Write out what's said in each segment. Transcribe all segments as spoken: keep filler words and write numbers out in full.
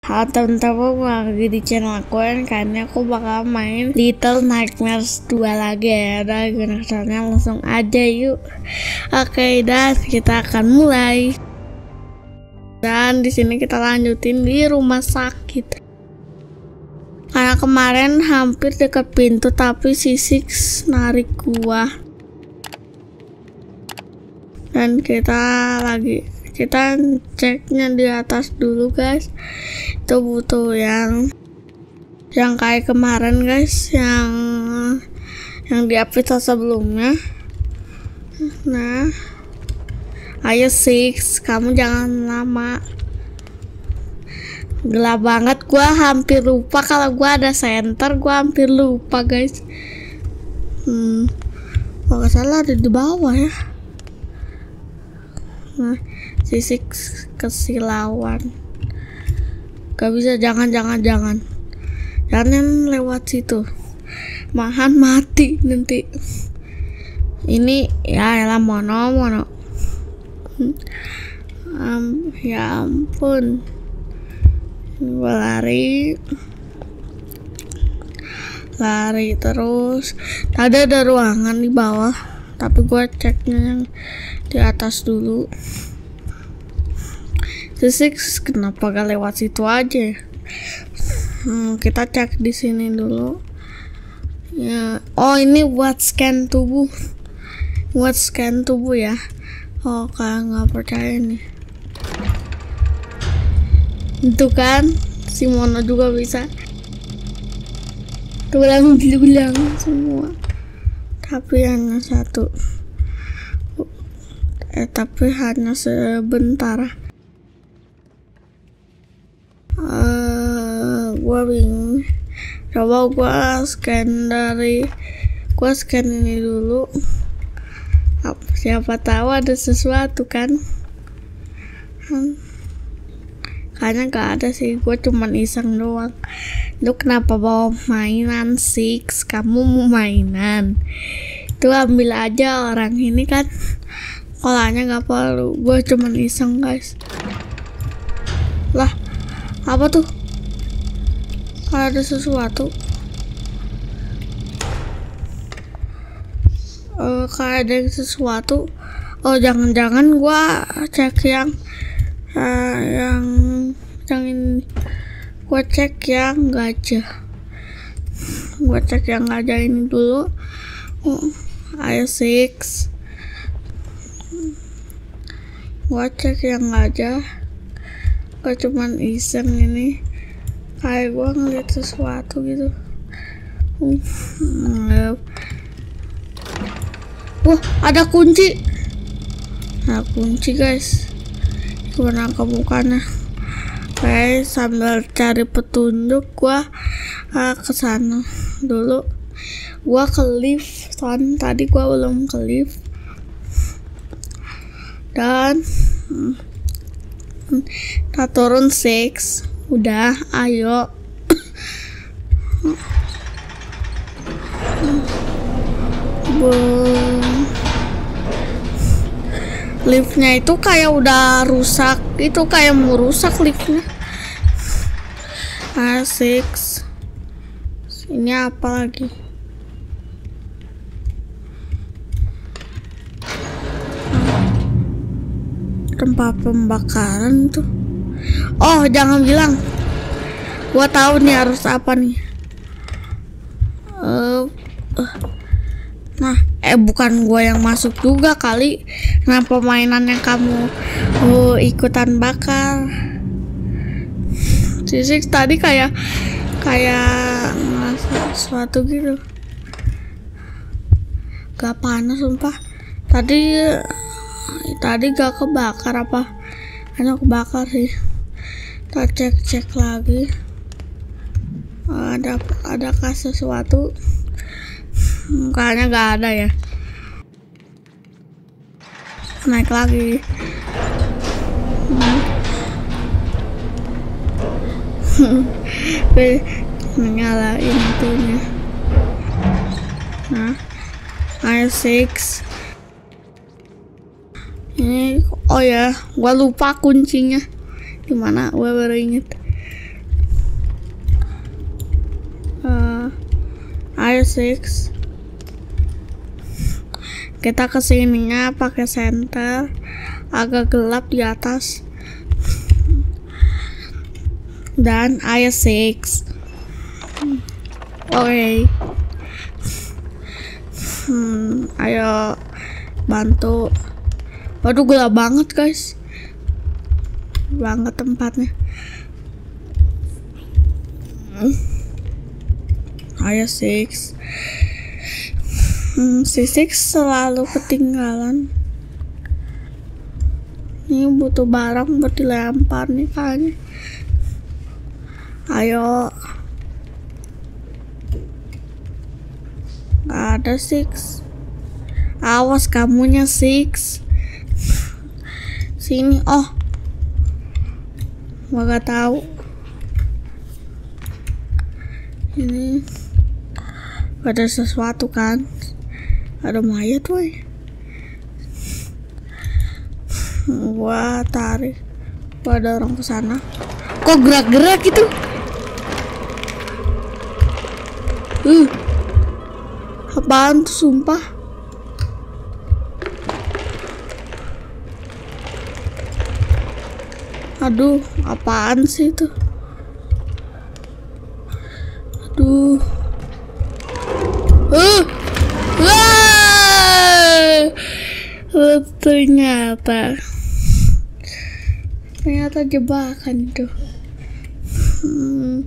Halo teman-teman, lagi di channel aku kan aku bakal main Little Nightmares dua lagi ya. Udah gimana caranya, langsung aja yuk. Oke, dan kita akan mulai. Dan di sini kita lanjutin di rumah sakit. Karena kemarin hampir dekat pintu tapi si Six narik gua. Dan kita lagi kita ceknya di atas dulu guys. Itu butuh yang yang kayak kemarin guys, yang yang di episode sebelumnya. Nah, ayo Six, kamu jangan lama. Gelap banget, gua hampir lupa kalau gua ada center, gua hampir lupa guys. Hmm, kalau nggak salah ada di bawah ya. Nah, si Six kesilauan. Gak bisa, jangan jangan jangan jangan lewat situ, mahan mati nanti. Ini ya elah mono mono. Um, ya ampun, gua lari lari terus. Tadi ada ruangan di bawah tapi gua ceknya yang di atas dulu. Six kenapa gak lewat situ aja? Hmm, kita cek di sini dulu. Ya, oh ini buat scan tubuh, buat scan tubuh ya. Oh, kayak nggak percaya nih. Itu kan si Mono juga bisa. Tulang-tulang semua. Tapi hanya satu. Eh, tapi hanya sebentar. Uh, gua bingung. Coba gua scan dari gua scan ini dulu. Siapa tahu ada sesuatu kan? Hmm. Kayaknya gak ada sih, gua cuman iseng doang. Lu kenapa bawa mainan Six? Kamu mau mainan? Itu ambil aja, orang ini kan kolanya gak perlu. Gua cuman iseng guys. Lah, apa tuh? Kalau ada sesuatu. Uh, kayak ada sesuatu. Oh, jangan-jangan gua cek yang uh, yang yang ini. Gua cek yang gajah. Gua cek yang gajah ini dulu. Oh, ayo Six. Gua cek yang gajah. Gua cuman iseng ini. Kayak gua ngeliat sesuatu gitu. Uh, Wah, ada kunci. Ada kunci guys. Gimana kebukannya? Kayak sambil cari petunjuk gua uh, ke sana dulu. Gua ke lift. Soalnya tadi gua belum ke lift. Dan hmm, kita turun Six. Udah, ayo. Boom. Liftnya itu kayak udah rusak. Itu kayak mau rusak liftnya. Ah, Six. Ini apa lagi? Tempat pembakaran tuh. Oh, jangan bilang. Gua tahu nih harus apa nih. Uh, uh. Nah, eh bukan gua yang masuk juga kali. Kenapa mainannya kamu uh, ikutan bakar? Six tadi kayak kayak ngerasa sesuatu gitu. Gak panas sumpah. Tadi tadi gak kebakar apa? Hanya kebakar sih. Kita cek-cek lagi. Ada adakah sesuatu? Kayaknya gak ada ya. Naik lagi. Menyalain itunya. Nah, ayo Six. Ini, oh ya, gua lupa kuncinya. Gimana? Gua baru inget. six. Kita kesininya pakai senter, agak gelap di atas. Dan ayo six. Oke. Okay. Hmm, ayo bantu. Waduh, gelap banget guys. Banget tempatnya. Hmm. Ayo six. Hmm, si six selalu ketinggalan. Ini butuh barang buat dilempar nih kayaknya. Ayo. Gak ada six. Awas kamunya six. Sini. Oh, gak tahu. Ini ada sesuatu kan? Ada mayat woi. Wah, tarik. Wah, ada orang kesana. Kok gerak-gerak gitu? Uh, apaan tuh sumpah? Aduh, apaan sih itu? Aduh. Uh, uh, ternyata, ternyata jebakan tuh. Hmm.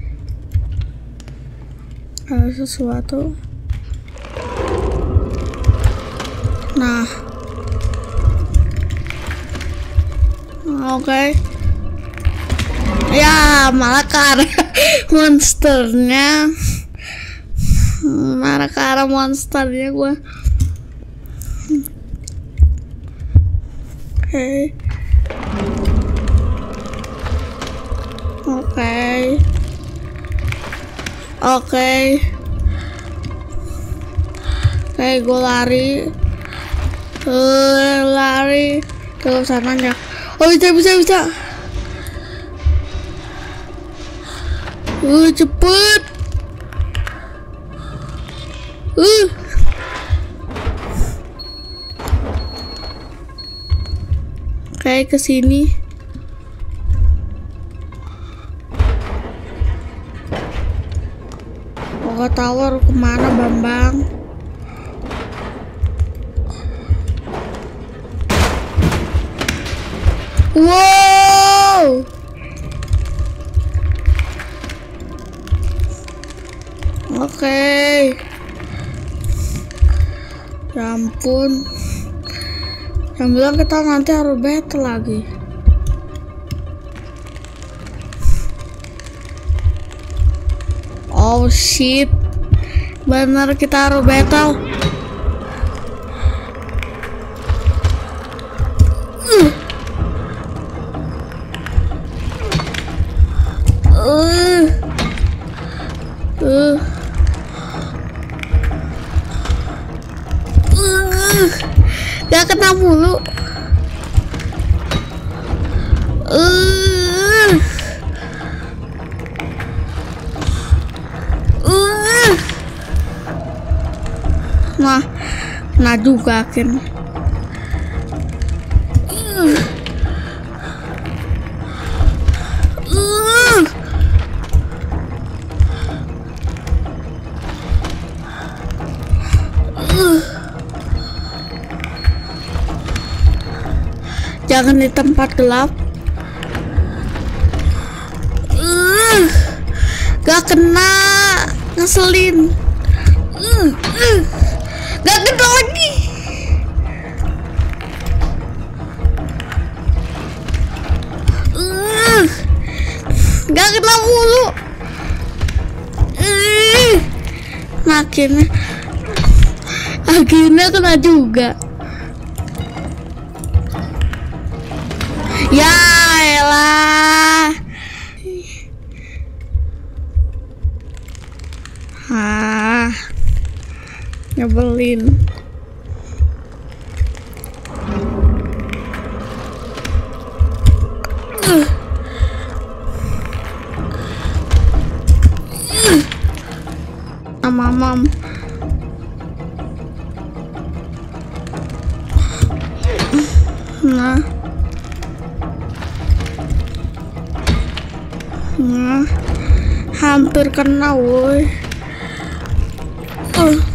Ada sesuatu. Nah, oke. Okay. Ya, malah ke arah monsternya. Malah ke arah monsternya gue. Oke. Oke. Oke. Oke, gue lari. Uh, lari ke sananya. Oh, bisa bisa bisa. Uh, cepet. Uh. Kayak kesini. Oh, tower kemana Bambang? Wow. Oke. Okay. Ya ampun. Yang bilang kita nanti harus battle lagi. Oh shit. Bener kita harus battle. Uh. Uh. Uh. Uh. Gak kena mulu. Uh. Uh. Nah, nah juga akhirnya. Uh. Uh. Uh. Jangan di tempat gelap. Uh, gak kena, ngeselin. Uh, uh, gak kena lagi. Uh, gak kena mulu. Uh, akhirnya, akhirnya kena juga. Ya elah. Ah, nyebelin. Uh. Uh. sama mam. Nah, nah, hampir kena woi. Uh.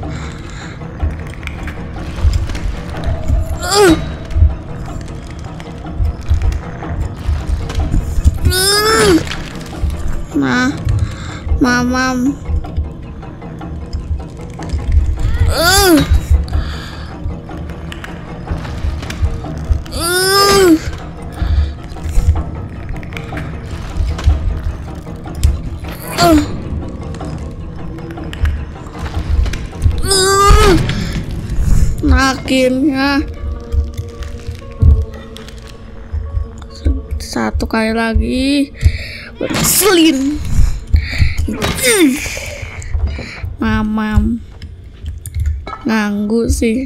Uh. Uh. Nah, mamam. Uh. Uh. Uh. Uh. Nah, akhirnya satu kali lagi berselin. Mamam nganggu sih.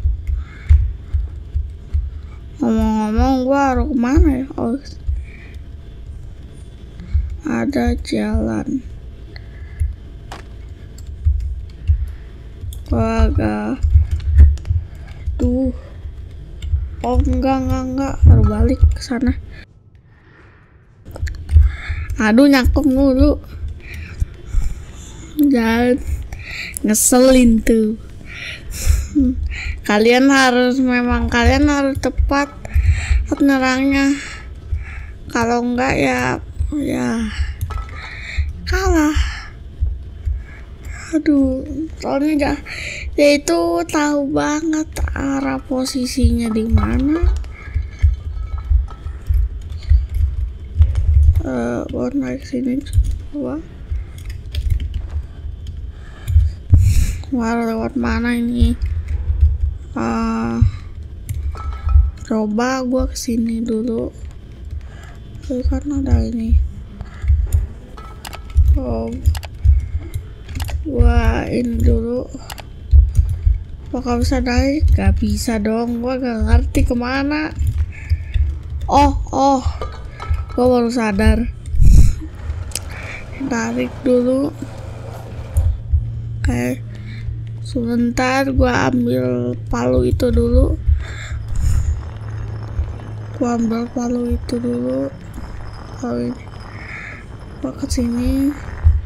Ngomong-ngomong, gua harus kemana ya? Oh, ada jalan. Gua agak tuh. Oh enggak enggak enggak harus balik ke sana. Aduh, nyangkut mulu. Jangan ngeselin tuh. Kalian harus memang kalian harus tepat penyerangnya. Kalau enggak ya ya kalah. Aduh, soalnya dia itu tahu banget arah posisinya di mana. Eh, uh, naik sini coba. Wah, lewat mana ini? Uh, coba gua kesini dulu. Tuh kan ada ini. Oh, gua ini dulu. Apakah bisa naik? Gak bisa dong. Gua gak ngerti kemana. Oh, oh. Gua baru sadar. Tarik dulu. Oke. Sebentar, gua ambil palu itu dulu. Gua ambil palu itu dulu. Palu ini. Gua kesini.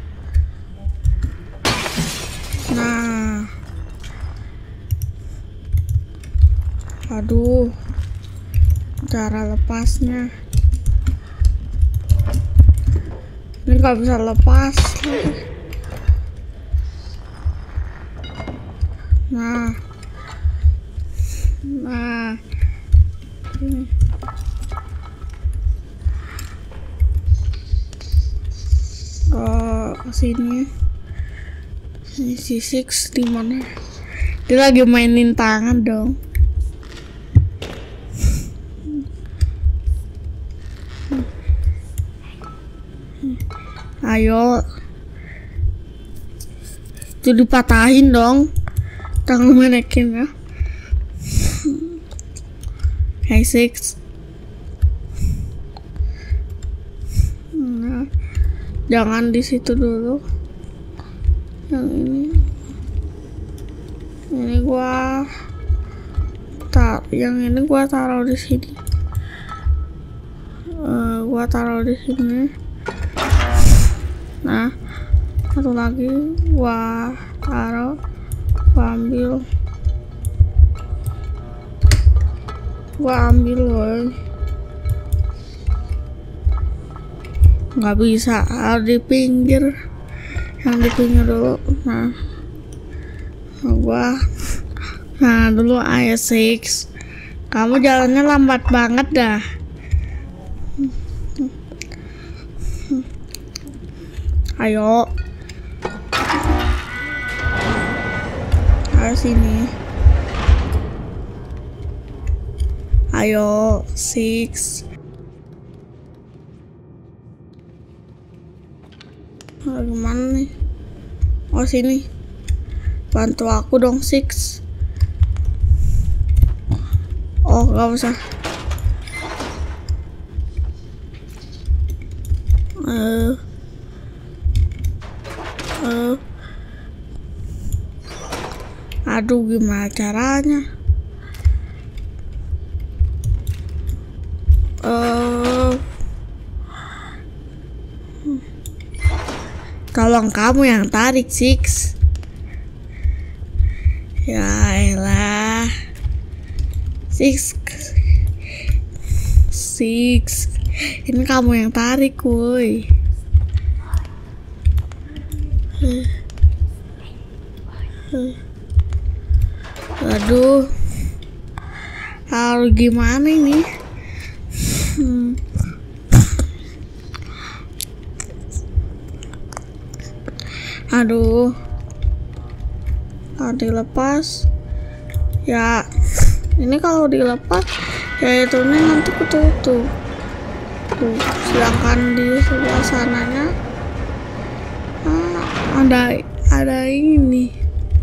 Nah. Aduh. Cara lepasnya. Ini gak bisa lepas. Nah, nah, ini. Oh, kesini. Ini si Six di mana? Dia lagi mainin tangan dong. Ayo, itu dipatahin dong. Tangan manekin ya. Hey Six. Nah, jangan di situ dulu. Yang ini. Ini gua tar yang ini gua taruh di sini. Uh, gua taruh di sini. Nah, satu lagi gua taruh. Gua ambil gua ambil woy. Nggak bisa, harus di pinggir. Yang di pinggir dulu. Nah, gua nah dulu ayo Six, kamu jalannya lambat banget dah. Ayo, ayo sini. Ayo, Six. Oh, gimana nih? Oh, sini. Bantu aku dong, Six. Oh, gak usah. Uh, uh, Aduh, gimana caranya? Uh, tolong kamu yang tarik, Six. Ya elah. Six. Six. Ini kamu yang tarik, woi. Aduh, harus gimana ini? Hmm. Aduh, kalau dilepas, ya ini kalau dilepas, ya itu nih nanti ketutup. Tuh, sedangkan di sebelah sananya ah, ada ada ini.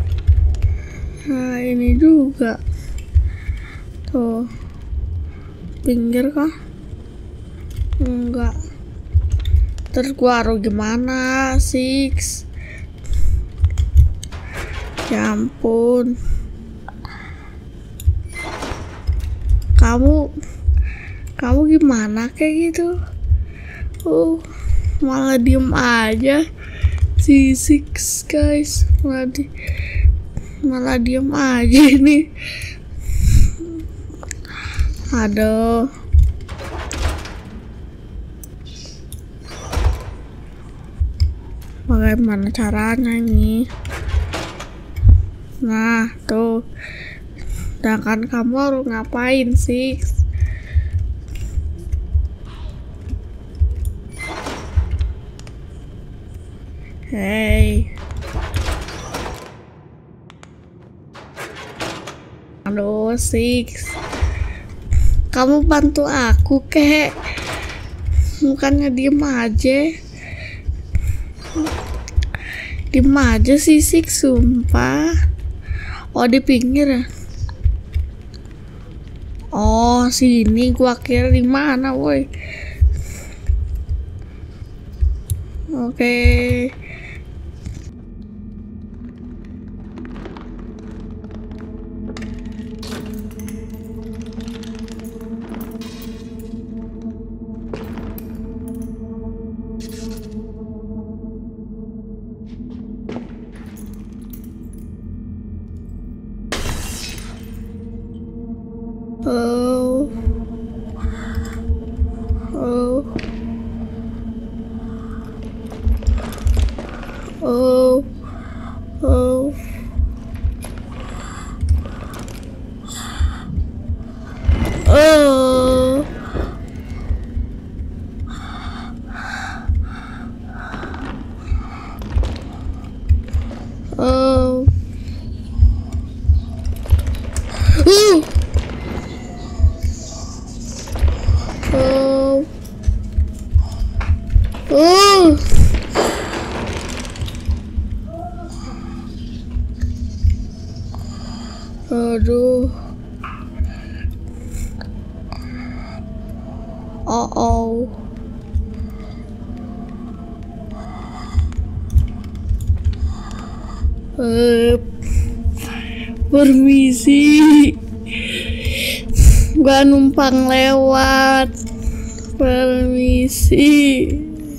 Nah, ini juga tuh pinggir kah? Enggak. Terus gua harus gimana, Six? Ya ampun, kamu kamu gimana kayak gitu? Uh malah diem aja si Six, guys. Malah di malah diem aja ini. Aduh, bagaimana caranya ini? Nah tuh, sedangkan kamu harus ngapain, Six? Hey, aduh, Six, kamu bantu aku kek, bukannya diem aja. Diem aja sih, Six, sumpah. Oh, di pinggir ya? Oh, sini, gua kira di mana, woi. Oke. Okay. Oh, oh, oh, oh, oh, oh, uh. Oh, oh, aduh, oh, oh, uh, permisi, gua numpang lewat. Permisi.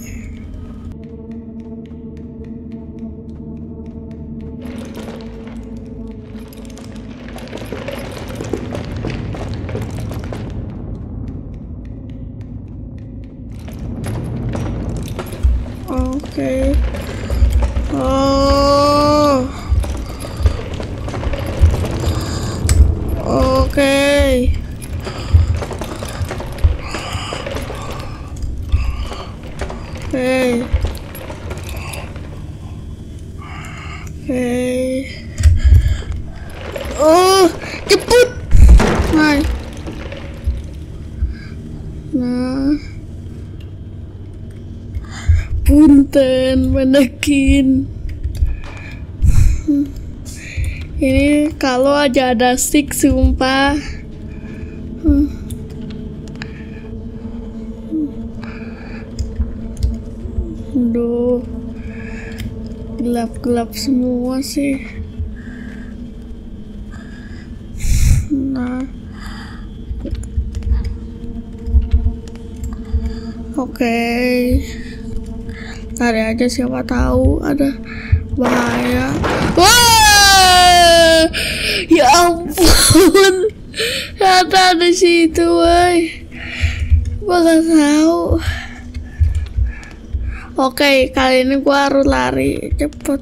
Oke. Okay. Oh. Oke. Okay. Hey, hey, oh, cepet, hai, nah, punten menekin. Ini kalau aja ada Six, sumpah. Hmm. Aduh, gelap-gelap semua sih. Oke, lari aja, siapa tahu ada bahaya. Wah, ya ampun, ternyata ada situ, woi. Gua gak tahu. Oke, kali ini gua harus lari cepet.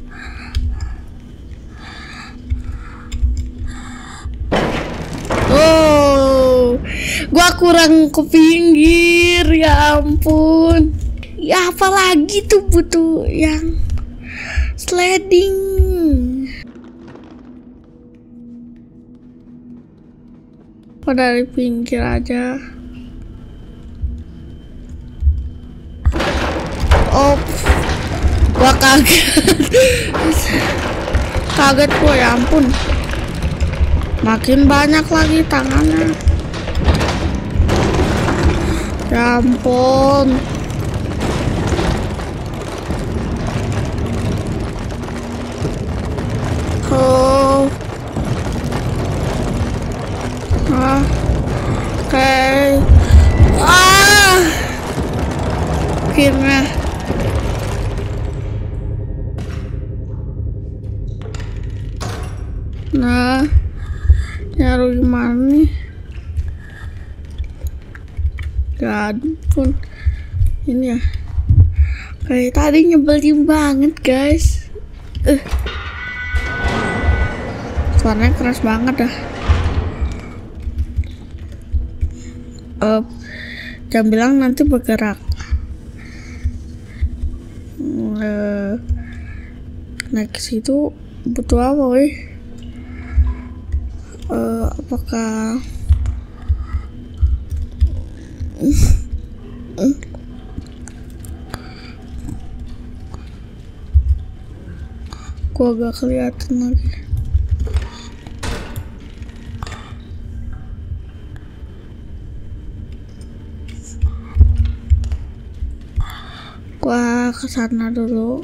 Oh, gua kurang ke pinggir, ya ampun. Ya apalagi tuh butuh yang sliding. Kok dari pinggir aja. Oh, gua kaget. Kaget gua, ya ampun. Makin banyak lagi tangannya. Ya ampun. Oh. Ah. Oke. Okay. Ah. Akhirnya. Nah. Nyari gimana nih? Ya ampun, ini ya kayak tadi nyebelin banget guys. Uh. Suaranya keras banget dah. Uh, jangan bilang nanti bergerak. Uh, naik ke situ butuh apa, weh? Uh, apakah gua gak kelihatan lagi. Gua kesana dulu.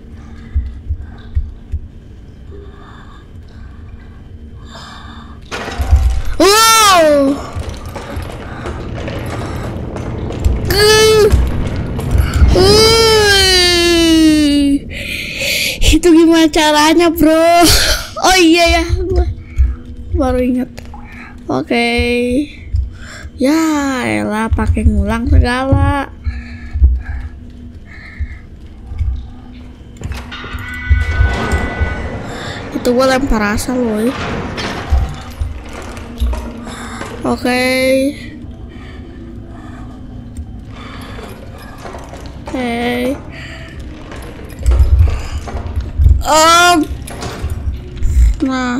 Itu gimana caranya, bro? Oh iya ya, gue baru ingat. Oke, okay. Ya elah, pakai ngulang segala. Itu gue lempar asal loh. Oke. Okay. Oke. Okay. Um, nah,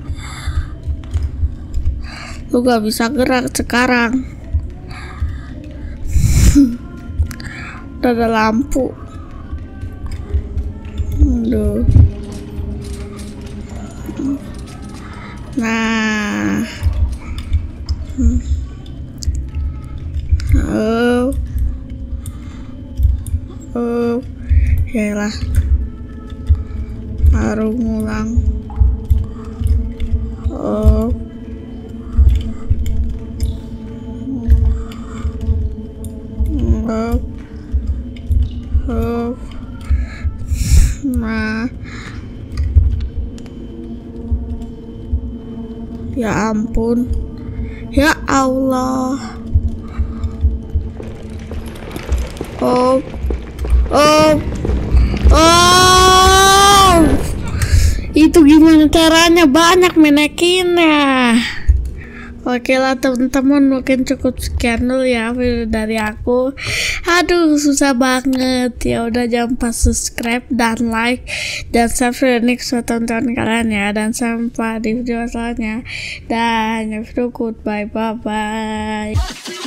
lu gak bisa gerak sekarang. Udah ada lampu. Aduh. Nah. Oh. Oh. Yalah. Harus ngulang. Oh. Oh. Oh. Nah. Ya ampun. Ya Allah. Oh. Oh. Oh. Itu gimana caranya, banyak menekinnya. Oke lah teman-teman, mungkin cukup sekian dulu ya video dari aku. Aduh susah banget. Ya udah, jangan lupa subscribe dan like dan subscribe next buat tonton kalian ya. Dan sampai di video selanjutnya. Dan video goodbye, bye bye.